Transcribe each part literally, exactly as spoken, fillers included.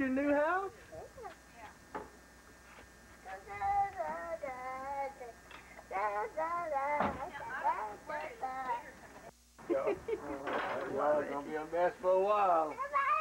your new house? Well, it's gonna be a mess for a while.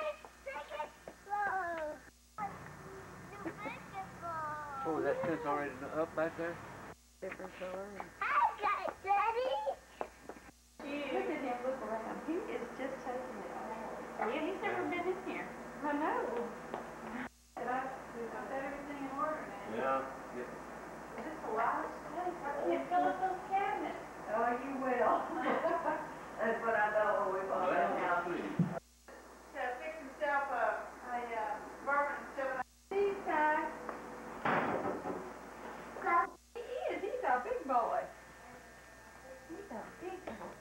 Oh, that fence already up back there? Different color. Hi, Daddy. Look at him, look around. He is just taking it all. Yeah, he's never been in here. I know. Did I, did I set everything in order now? Yeah. Is this a lot of space? I can't fill up those cabinets. Oh, you will. That's what I know when we bought that house. To fix himself a, a uh, bourbon and seven. These guys. He is. He's a big boy. He's a big boy.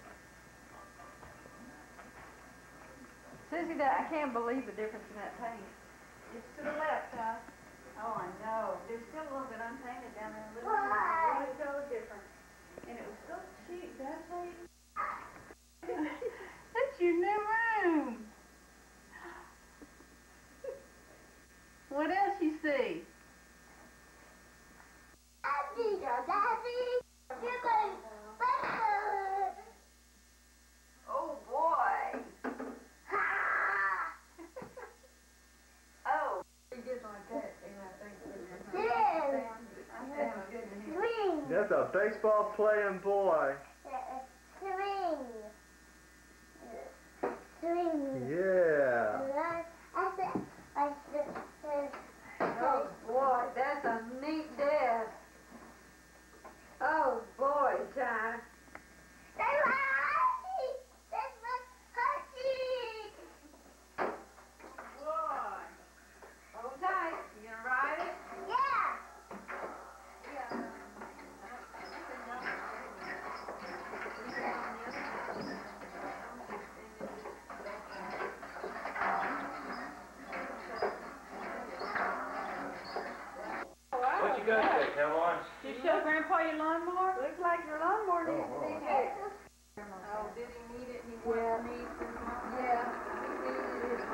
Susie, that I can't believe the difference in that paint. It's to the left, huh? Oh, I know. There's still a little bit unpainted down there. A little bit. Really so different. And it was so cheap. Did I tell you? That's your new room. What else you see? Daddy, Daddy. You're going back. Oh, boy. Oh. He did like that, and I think Yes. that's good to hear. Swing. That's a baseball playing boy. Swing. Swing. Yeah. I said, I said, Oh, boy, that's a neat desk. Oh, boy, Ty. that's my husky. That's my husky. Boy. Hold tight. You gonna ride it? Yeah. Yeah. What you got there, Caroline? Did you show Grandpa your lawnmower? Looks like your lawnmower needs to be fixed. Yeah. Oh, did he need it? He wants me to. Yeah, he needed it.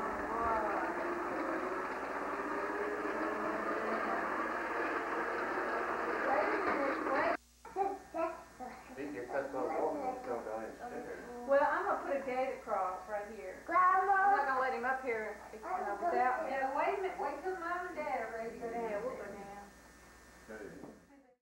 He gets that little woman and come down and stairs. Well, I'm gonna put a gate across right here. I'm Grandma. not gonna let him up here uh, without me. Yeah, wait a minute. Wait till Mama